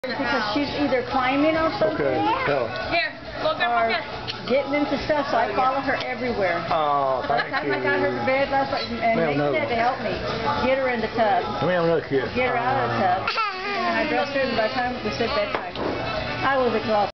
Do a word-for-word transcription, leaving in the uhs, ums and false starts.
Because she's either climbing on something Okay. Oh. Here, look or getting into stuff, so I follow her everywhere. Oh, By the time I got her to bed last night, and they had to help me get her in the tub, We have another kid. get her out of the tub, and then I dressed her, and by the time we said bedtime, I was exhausted.